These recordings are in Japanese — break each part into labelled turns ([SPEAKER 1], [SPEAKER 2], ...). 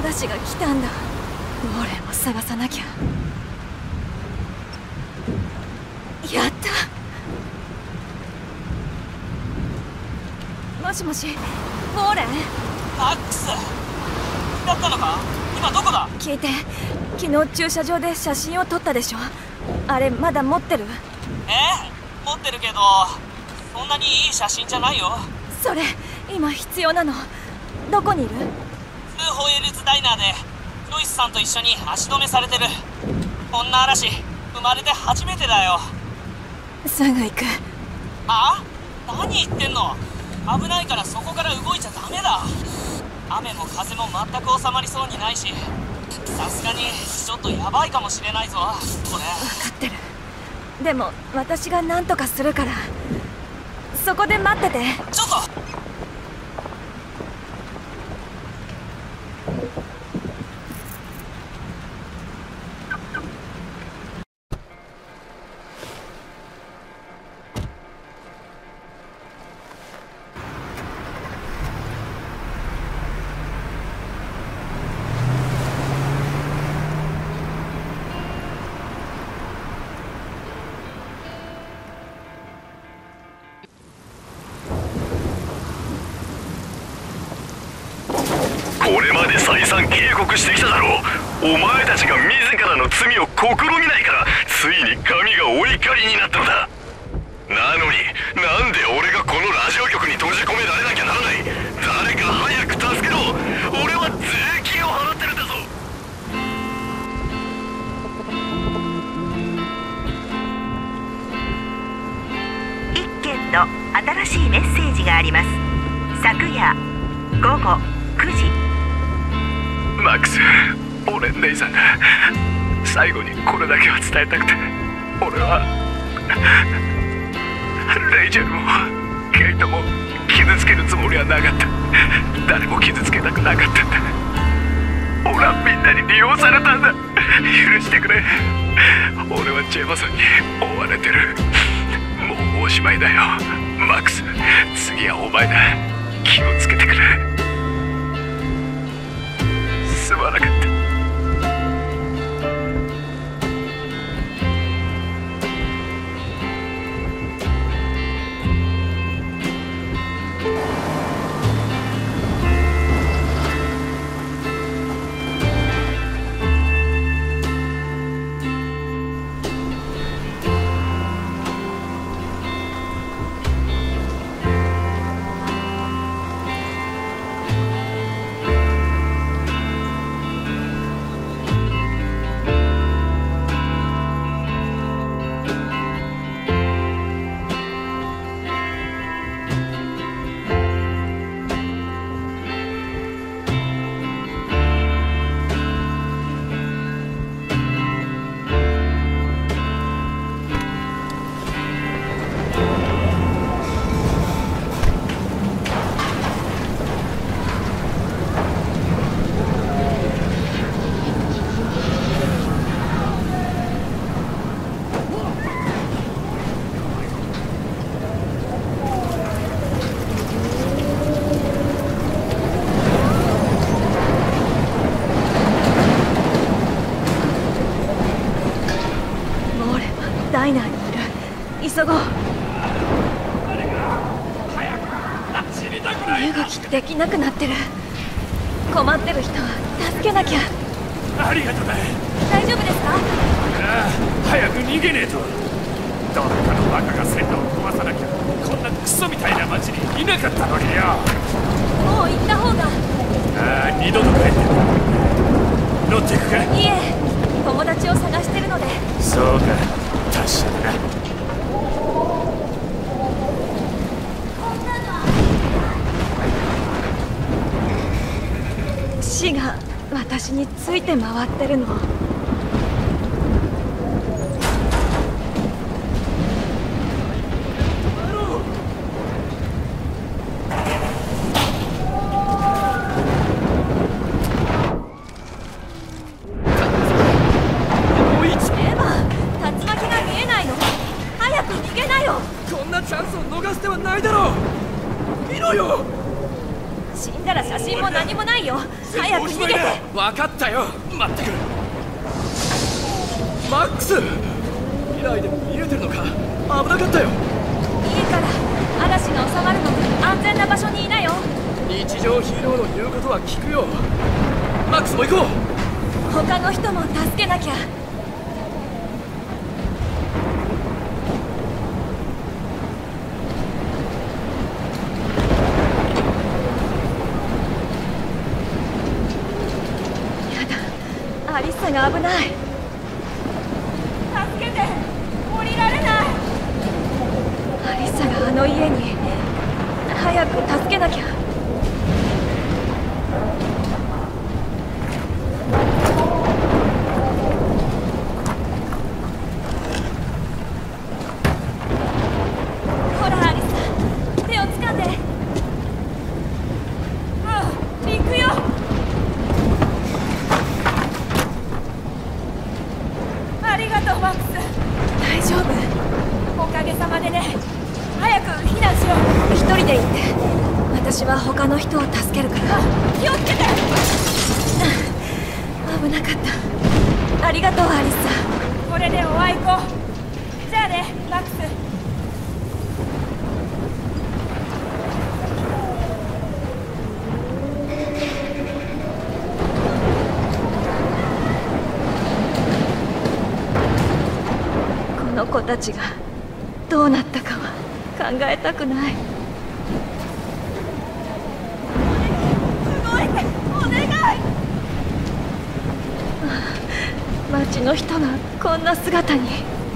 [SPEAKER 1] 嵐が来たんだ。俺も探さなきゃ。やった。もしもし、ウォーレン？
[SPEAKER 2] マックスだったのか？今どこだ？
[SPEAKER 1] 聞いて、昨日駐車場で写真を撮ったでしょ。あれまだ持ってる？
[SPEAKER 2] 持ってるけど、そんなにいい写真じゃないよ。
[SPEAKER 1] それ今必要なの。どこにいる？
[SPEAKER 2] ツーホエールズダイナーでロイスさんと一緒に足止めされてる。こんな嵐生まれて初めてだよ。
[SPEAKER 1] すぐ行く。
[SPEAKER 2] あ？何言ってんの？危ないからそこから動いちゃダメだ。雨も風も全く収まりそうにないし、さすがにちょっとヤバいかもしれないぞこれ。
[SPEAKER 1] 分かってる。でも私が何とかするから、そこで待ってて。
[SPEAKER 2] ちょっと。
[SPEAKER 3] これまで再三警告してきただろう。お前たちが自らの罪を試みないから、ついに神がお怒りになったのだ。なのになんで俺がこのラジオ局に閉じ込められなきゃならない。誰か早く助けろ。俺は税金を払ってるんだぞ。
[SPEAKER 4] 一件の新しいメッセージがあります。昨夜午後9時。
[SPEAKER 3] マックス、俺姉さんだ。最後にこれだけは伝えたくて。俺はレイチェルもケイトも傷つけるつもりはなかった。誰も傷つけたくなかったんだ。俺はみんなに利用されたんだ。許してくれ。俺はジェマソンに追われてる。もうおしまいだよマックス。次はお前だ。気をつけてくれ。すまなかった。
[SPEAKER 1] ダイナーにいる。急ごう。身動きできなくなってる。困ってる人は助けなきゃ。
[SPEAKER 5] ありがとうだ。
[SPEAKER 1] 大丈夫ですか？
[SPEAKER 5] ああ、早く逃げねえと。どっかのバカが線路を壊さなきゃこんなクソみたいな町にいなかったのによ。
[SPEAKER 1] もう行った方が。
[SPEAKER 5] ああ、二度と帰ってくる。乗っていくか？
[SPEAKER 1] いえ、友達を探してるので。
[SPEAKER 5] そうか、達者だな。
[SPEAKER 1] 死が私について回ってるの。
[SPEAKER 5] チャンスを逃してはないだろう。見ろよ。
[SPEAKER 1] 死んだら写真も何もないよ。 早く逃げて。
[SPEAKER 5] 分かったよ。待ってくれ。マックス、未来でも見えてるのか。危なかったよ。
[SPEAKER 1] いいから嵐が収まるまで安全な場所にいなよ。
[SPEAKER 5] 日常ヒーローの言うことは聞くよ。マックスも行こう。
[SPEAKER 1] 他の人も助けなきゃ。やだ、アリッサが危ない。助けて、降りられない。アリッサがあの家に。早く助けなきゃ。ほらアリッサ、手を掴んで。行くよ。ありがとうマックス。大丈夫、おかげさまでね。早く避難しろ。一人で行って、私は他の人を助けるから。気をつけて。危なかった。ありがとうアリッサ。これでおあいこ。じゃあねマックス。この子たちがどうなったかは考えたくない。動いて、お願い。町の人がこんな姿に。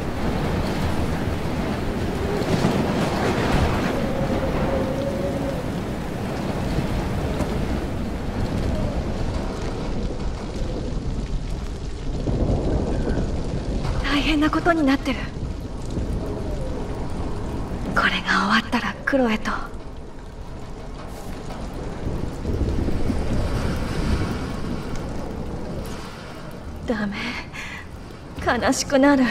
[SPEAKER 1] 大変なことになってる。これが終わったらクロエと。ダメ、悲しくなる。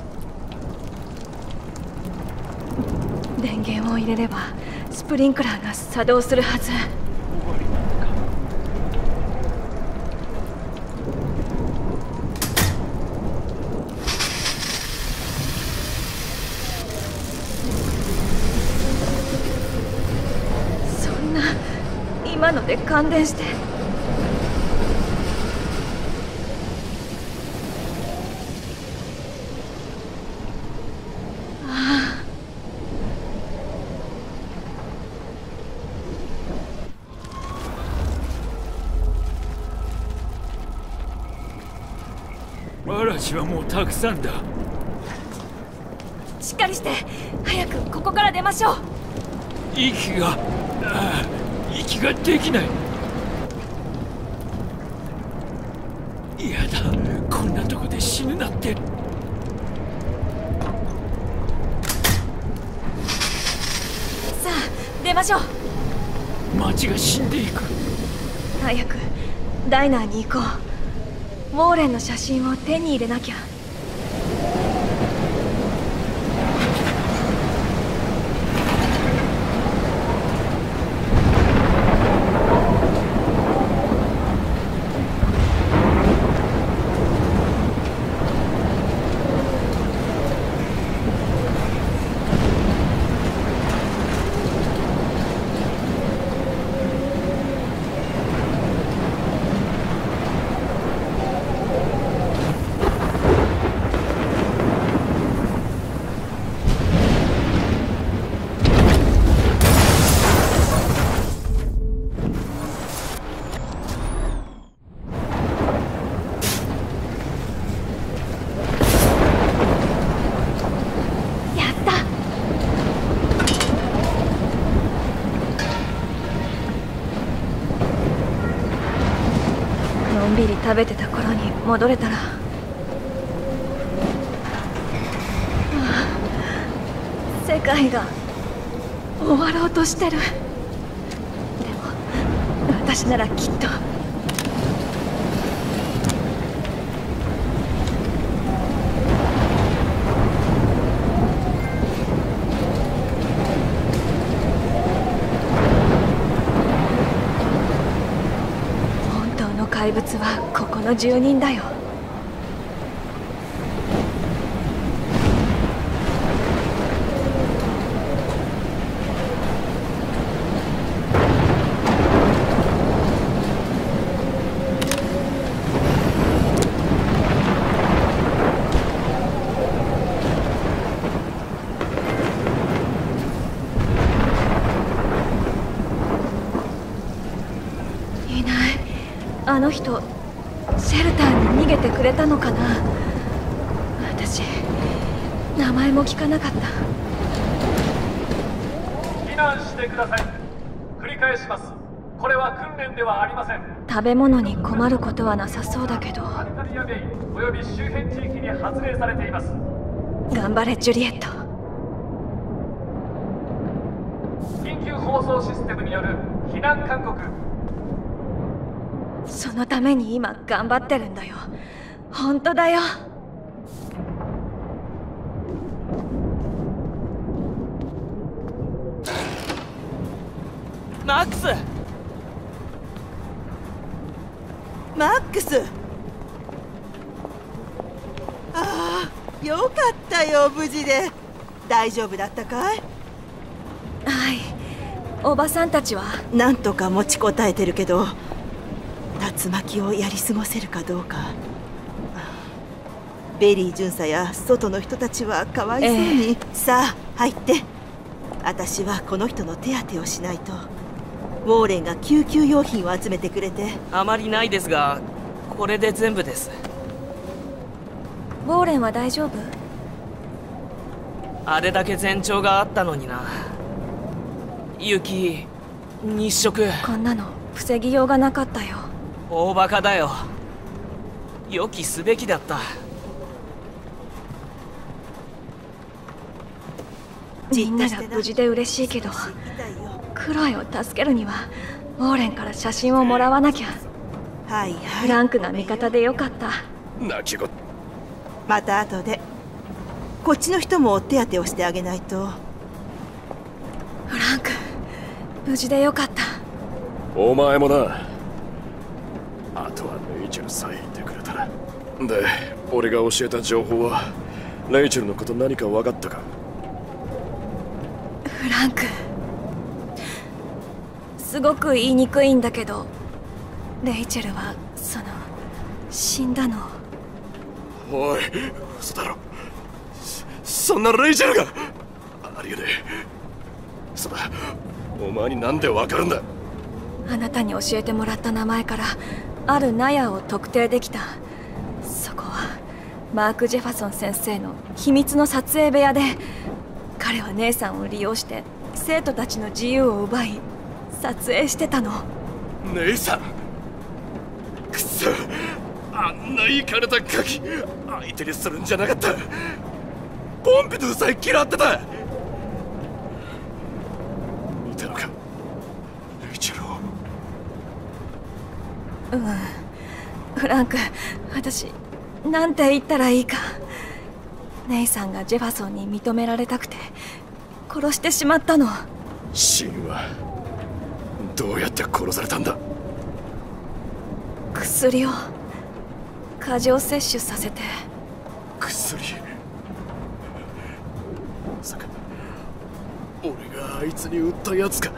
[SPEAKER 1] 電源を入れればスプリンクラーが作動するはず。そんな、今ので感電して。
[SPEAKER 5] 嵐はもうたくさんだ。
[SPEAKER 1] しっかりして、早くここから出ましょう。
[SPEAKER 5] 息ができない。嫌だ、こんなとこで死ぬなんて。
[SPEAKER 1] さあ出ましょう。
[SPEAKER 5] 街が死んでいく。
[SPEAKER 1] 早くダイナーに行こう。ウォーレンの写真を手に入れなきゃ。のんびり食べてた頃に戻れたら。世界が終わろうとしてる。でも私ならきっと。本当実はここの住人だよ。あの人、シェルターに逃げてくれたのかな。私、名前も聞かなかった。
[SPEAKER 5] 避難してください。繰り返します。これは訓練ではありません。
[SPEAKER 1] 食べ物に困ることはなさそうだけど。
[SPEAKER 5] アルタリアベイおよび周辺地域に発令されています。
[SPEAKER 1] 頑張れジュリエット。
[SPEAKER 5] 緊急放送システムによる避難勧告。
[SPEAKER 1] そのために今頑張ってるんだよ。本当だよ。
[SPEAKER 2] マックス！
[SPEAKER 6] マックス！ああ、よかったよ、無事で。大丈夫だったかい？
[SPEAKER 1] はい。おばさんたちは？
[SPEAKER 6] なんとか持ちこたえてるけど、竜巻をやり過ごせるかどうか。ベリー巡査や外の人たちはかわいそうに。さあ入って。私はこの人の手当てをしないと。ウォーレンが救急用品を集めてくれて。
[SPEAKER 2] あまりないですが、これで全部です。
[SPEAKER 1] ウォーレンは大丈夫？
[SPEAKER 2] あれだけ前兆があったのにな。雪、日食。
[SPEAKER 1] こんなの防ぎようがなかったよ。
[SPEAKER 2] 大バカだよ。予期すべきだった。
[SPEAKER 1] みんなが無事で嬉しいけど、クロエを助けるにはウォーレンから写真をもらわなきゃ。
[SPEAKER 6] はいはい。
[SPEAKER 1] フランクが味方でよかった。
[SPEAKER 3] 泣き言。
[SPEAKER 6] また後で。こっちの人も手当てをしてあげないと。
[SPEAKER 1] フランク、無事でよかった。
[SPEAKER 3] お前もな。あとはレイチェルさえいてくれたら。で、俺が教えた情報はレイチェルのこと何か分かったか？
[SPEAKER 1] フランク、すごく言いにくいんだけど、レイチェルは死んだの。
[SPEAKER 3] おい、嘘だろ。そんなレイチェルがありえねえ。そうだ、お前になんで分かるんだ？
[SPEAKER 1] あなたに教えてもらった名前からある納屋を特定できた。そこはマーク・ジェファソン先生の秘密の撮影部屋で、彼は姉さんを利用して生徒たちの自由を奪い撮影してたの。
[SPEAKER 3] 姉さん、くそ、あんなイカれたガキ相手にするんじゃなかった。ポンピドゥさえ嫌ってた。見たのか、レイチェルを。
[SPEAKER 1] フランク、私なんて言ったらいいか。姉さんがジェファソンに認められたくて殺してしまったの。
[SPEAKER 3] 死因はどうやって殺されたんだ？
[SPEAKER 1] 薬を過剰摂取させて。
[SPEAKER 3] 薬？まさか俺があいつに売ったやつか？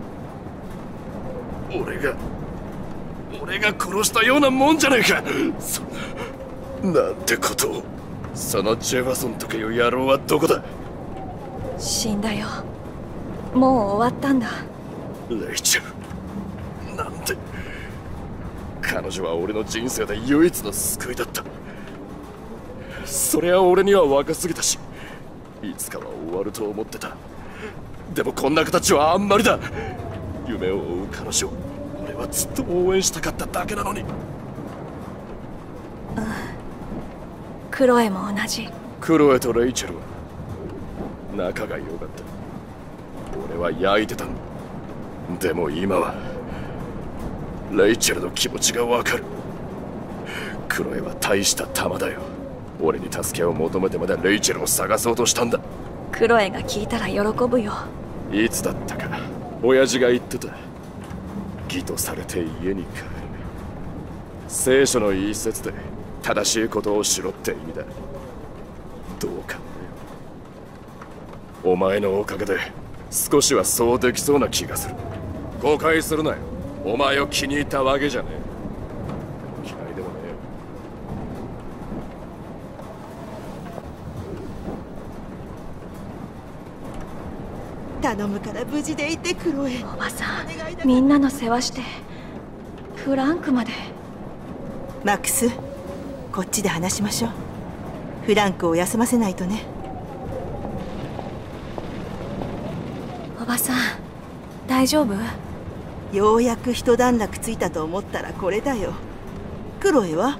[SPEAKER 3] 俺が殺したようなもんじゃねえか。そんな、なんてことを。そのジェファソンとかいう野郎はどこだ？
[SPEAKER 1] 死んだよ。もう終わったんだ。
[SPEAKER 3] レイチェル、なんて。彼女は俺の人生で唯一の救いだった。そりゃ俺には若すぎたし、いつかは終わると思ってた。でもこんな形はあんまりだ。夢を追う彼女、俺はずっと応援したかっただけなのに。
[SPEAKER 1] クロエも同じ。
[SPEAKER 3] クロエとレイチェルは仲が良かった。俺は焼いてたんだ。でも今はレイチェルの気持ちがわかる。クロエは大した玉だよ。俺に助けを求めてまでレイチェルを探そうとしたんだ。
[SPEAKER 1] クロエが聞いたら喜ぶよ。
[SPEAKER 3] いつだったか親父が言ってた。義とされて家に帰る。
[SPEAKER 5] 聖書の一節で正しいことをしろって意味だ。どうかね。お前のおかげで少しはそうできそうな気がする。誤解するなよ。お前を気に入ったわけじゃねえ。嫌いでもねえよ。
[SPEAKER 6] 頼むから無事でいてクロエ。
[SPEAKER 1] おばさん、みんなの世話してフランクまで。
[SPEAKER 6] マックス、こっちで話しましょう。フランクを休ませないとね。
[SPEAKER 1] おばさん、大丈夫？
[SPEAKER 6] ようやく一段落ついたと思ったらこれだよ。クロエは？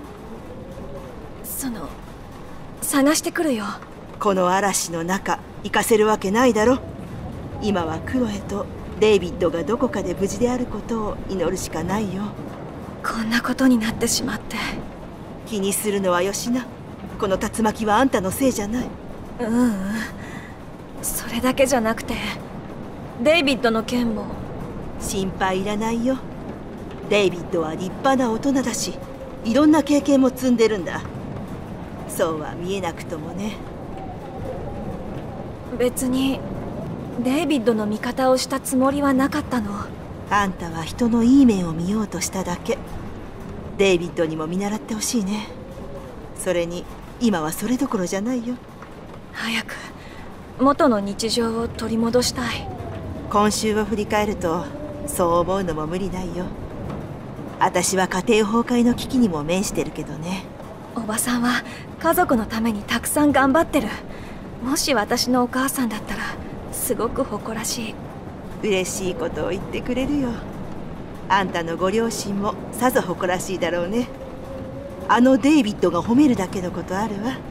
[SPEAKER 1] 探してくるよ。
[SPEAKER 6] この嵐の中行かせるわけないだろ。今はクロエとデイビッドがどこかで無事であることを祈るしかないよ。
[SPEAKER 1] こんなことになってしまって。
[SPEAKER 6] 気にするのはよしな。この竜巻はあんたのせいじゃない。
[SPEAKER 1] それだけじゃなくて、デイビッドの件も。
[SPEAKER 6] 心配いらないよ。デイビッドは立派な大人だし、いろんな経験も積んでるんだ。そうは見えなくともね。
[SPEAKER 1] 別にデイビッドの味方をしたつもりはなかったの。
[SPEAKER 6] あんたは人のいい面を見ようとしただけ。デイビッドにも見習ってほしいね。それに今はそれどころじゃないよ。
[SPEAKER 1] 早く元の日常を取り戻したい。
[SPEAKER 6] 今週を振り返るとそう思うのも無理ないよ。私は家庭崩壊の危機にも面してるけどね。
[SPEAKER 1] おばさんは家族のためにたくさん頑張ってる。もし私のお母さんだったらすごく誇らしい。
[SPEAKER 6] 嬉しいことを言ってくれるよ。あんたのご両親もさぞ誇らしいだろうね。あのデイビッドが褒めるだけのことあるわ。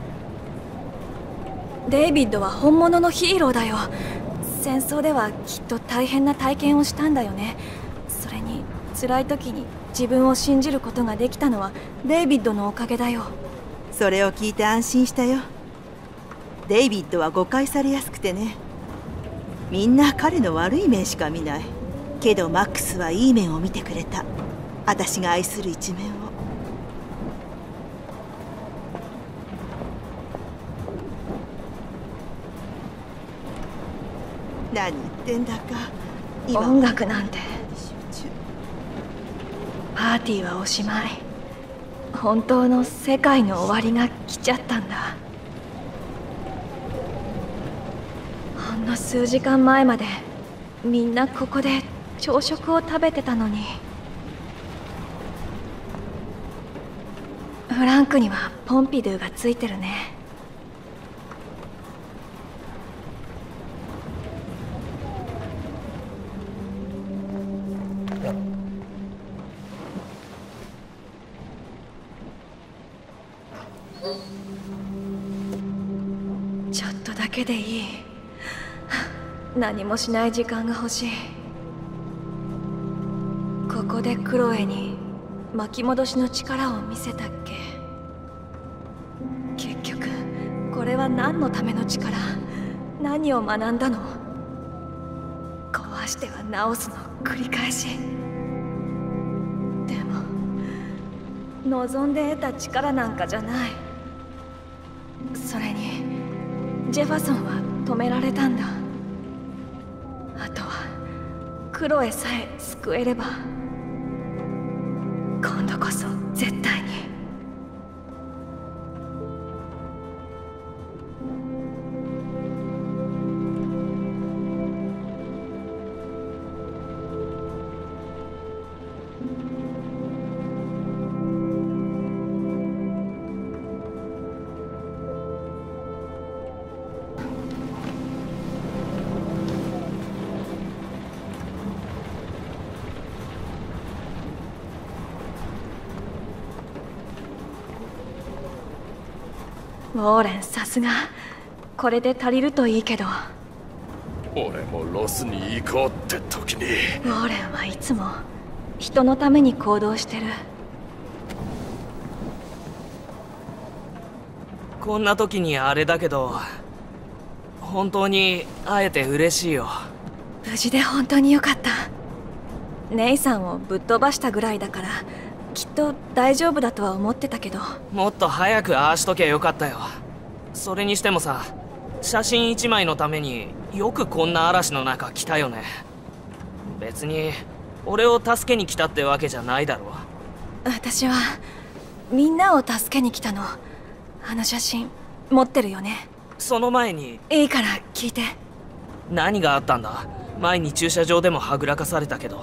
[SPEAKER 1] デイビッドは本物のヒーローだよ。戦争ではきっと大変な体験をしたんだよね。それに辛い時に自分を信じることができたのはデイビッドのおかげだよ。
[SPEAKER 6] それを聞いて安心したよ。デイビッドは誤解されやすくてね。みんな彼の悪い面しか見ない。けどマックスはいい面を見てくれた。私が愛する一面を。何言ってんだか。今
[SPEAKER 1] 音楽なんて。パーティーはおしまい。本当の世界の終わりが来ちゃったんだ。ほんの数時間前までみんなここで朝食を食べてたのに。フランクにはポンピドゥがついてるね。ちょっとだけでいい。何もしない時間が欲しい。ここでクロエに巻き戻しの力を見せたっけ。結局これは何のための力？何を学んだの？壊しては直すの繰り返し。でも望んで得た力なんかじゃない。それにジェファソンは止められたんだ。あとはクロエさえ救えれば、今度こそ絶対に。ウォーレン、さすが。これで足りるといいけど。
[SPEAKER 5] 俺もロスに行こうって時に。
[SPEAKER 1] ウォーレンはいつも人のために行動してる。
[SPEAKER 2] こんな時にあれだけど、本当に会えて嬉しいよ。
[SPEAKER 1] 無事で本当によかった。ネイさんをぶっ飛ばしたぐらいだからきっと大丈夫だとは思ってたけど。
[SPEAKER 2] もっと早くああしときゃよかったよ。それにしてもさ、写真1枚のためによくこんな嵐の中来たよね。別に俺を助けに来たってわけじゃないだろ。
[SPEAKER 1] 私はみんなを助けに来たの。あの写真持ってるよね。
[SPEAKER 2] その前に
[SPEAKER 1] いいから聞いて。
[SPEAKER 2] 何があったんだ。前に駐車場でもはぐらかされたけど。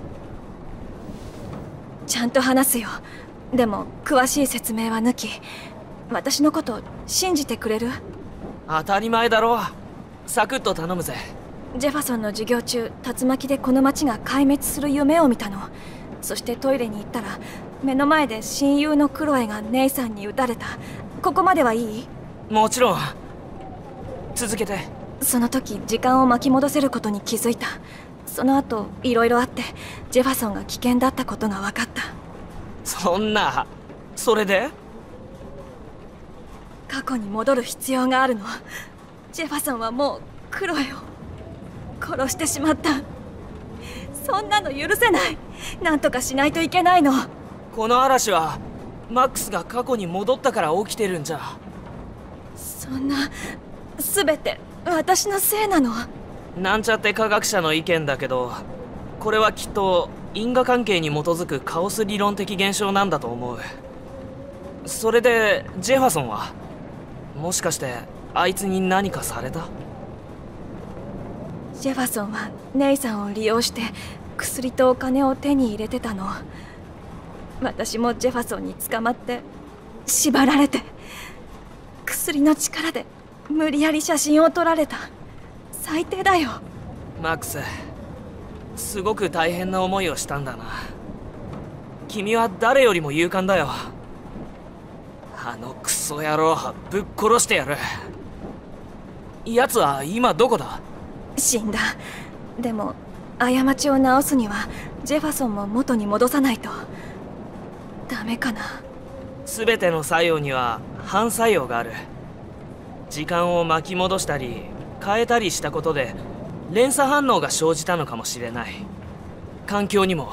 [SPEAKER 1] ちゃんと話すよ。でも詳しい説明は抜き、私のこと信じてくれる？
[SPEAKER 2] 当たり前だろ。サクッと頼むぜ。
[SPEAKER 1] ジェファソンの授業中、竜巻でこの町が壊滅する夢を見たの。そしてトイレに行ったら目の前で親友のクロエが姉さんに撃たれた。ここまではいい？
[SPEAKER 2] もちろん。続けて。
[SPEAKER 1] その時時間を巻き戻せることに気づいた。その後いろいろあってジェファソンが危険だったことが分かった。
[SPEAKER 2] そんな。それで？
[SPEAKER 1] 過去に戻る必要があるの。ジェファソンはもうクロエを殺してしまった。そんなの許せない。なんとかしないといけないの。
[SPEAKER 2] この嵐はマックスが過去に戻ったから起きてるんじゃ。
[SPEAKER 1] そんな、全て私のせいなの？
[SPEAKER 2] なんちゃって科学者の意見だけど、これはきっと因果関係に基づくカオス理論的現象なんだと思う。それでジェファソンはもしかしてあいつに何かされた？
[SPEAKER 1] ジェファソンは姉さんを利用して薬とお金を手に入れてたの。私もジェファソンに捕まって縛られて、薬の力で無理やり写真を撮られた。最低だよ。
[SPEAKER 2] マックス、すごく大変な思いをしたんだな。君は誰よりも勇敢だよ。あのクソ野郎はぶっ殺してやる。奴は今どこだ？
[SPEAKER 1] 死んだ。でも過ちを直すにはジェファソンも元に戻さないとダメかな。
[SPEAKER 2] 全ての作用には反作用がある。時間を巻き戻したり変えたりしたことで連鎖反応が生じたのかもしれない。環境にも。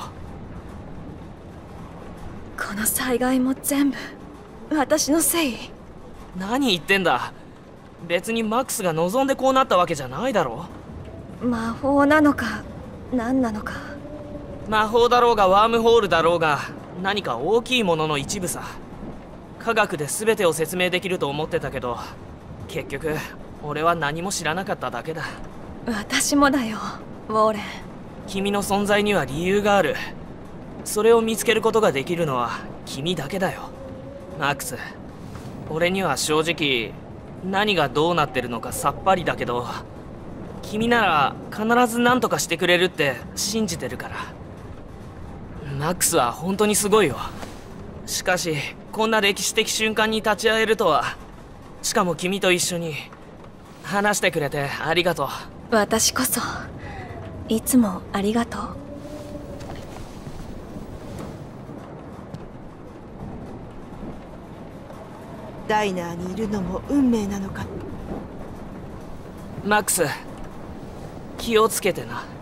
[SPEAKER 1] この災害も全部私のせい？
[SPEAKER 2] 何言ってんだ。別にマックスが望んでこうなったわけじゃないだろ。
[SPEAKER 1] 魔法なのか何なのか。
[SPEAKER 2] 魔法だろうがワームホールだろうが何か大きいものの一部さ。科学で全てを説明できると思ってたけど、結局俺は何も知らなかっただけだ。
[SPEAKER 1] 私もだよ、ウォーレン。
[SPEAKER 2] 君の存在には理由がある。それを見つけることができるのは君だけだよ。マックス、俺には正直何がどうなってるのかさっぱりだけど、君なら必ず何とかしてくれるって信じてるから。マックスは本当にすごいよ。しかしこんな歴史的瞬間に立ち会えるとは。しかも君と一緒に。話してくれてありがとう。
[SPEAKER 1] 私こそいつもありがとう。
[SPEAKER 6] ダイナーにいるのも運命なのか。
[SPEAKER 2] マックス、気をつけてな。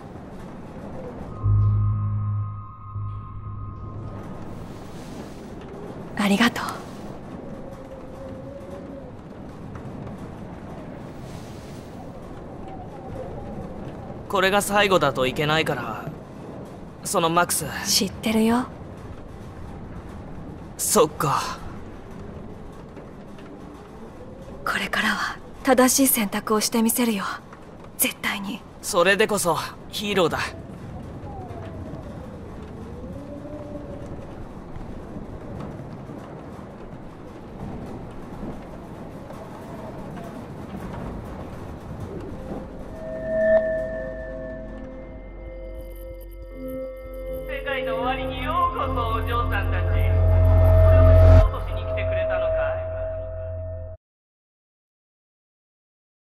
[SPEAKER 1] ありがとう。
[SPEAKER 2] これが最後だといけないから。そのマックス。
[SPEAKER 1] 知ってるよ。
[SPEAKER 2] そっか。
[SPEAKER 1] これからは正しい選択をしてみせるよ。絶対に。
[SPEAKER 2] それでこそヒーローだ。